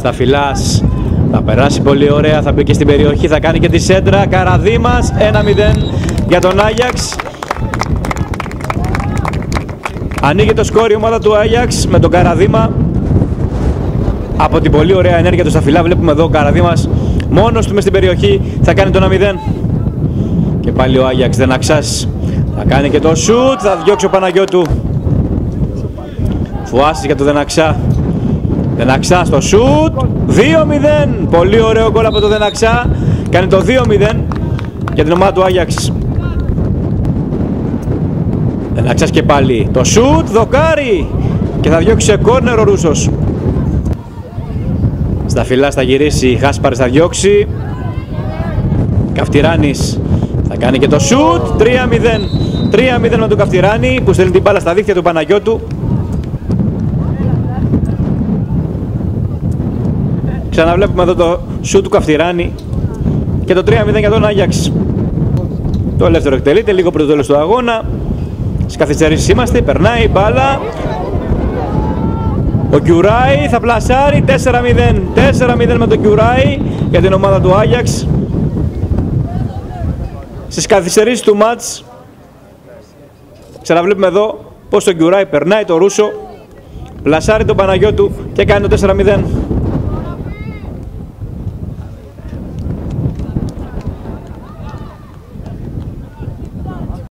Σταφυλάς θα περάσει πολύ ωραία, θα μπει και στην περιοχή, θα κάνει και τη σέντρα. Καραδίμας, 1-0 για τον Άγιαξ. Ανοίγει το σκόρ η ομάδα του Άγιαξ με τον Καραδίμα. Από την πολύ ωραία ενέργεια του Σταφυλά βλέπουμε εδώ ο Καραδίμας μόνος του μες στην περιοχή, θα κάνει το 1-0. Και πάλι ο Άγιαξ, Δεναξάς, θα κάνει και το σουτ, θα διώξει ο Παναγιώτου. Φουάσης για το Δεναξά. Δεναξά στο σουτ, 2-0. Πολύ ωραίο γκολ από το Δεναξά. Κάνει το 2-0 για την ομάδα του Άγιαξ. Δεναξάς και πάλι το σουτ, δοκάρι. Και θα διώξει σε κόρνερ ο Ρούσος. Σταφυλάς θα γυρίσει, Χάσπαρης θα διώξει. Καυτηράνης θα κάνει και το σουτ, 3-0. 3-0 με τον Καυτηράνη που στέλνει την μπάλα στα δίχτυα του Παναγιώτου. Ξαναβλέπουμε εδώ το σουτ του Καυτηράνη και το 3-0 για τον Άγιαξ. Το ελεύθερο εκτελείται λίγο πριν το τέλος του αγώνα. Στις καθυστερήσεις είμαστε, περνάει η μπάλα. Ο Κιουράι θα πλασάρει, 4-0. 4-0 με τον Κιουράι για την ομάδα του Άγιαξ. Στις καθυστερήσεις του μάτς ξαναβλέπουμε εδώ πως το Κιουράι περνάει το Ρούσο, πλασάρει τον Παναγιώτου και κάνει το 4-0.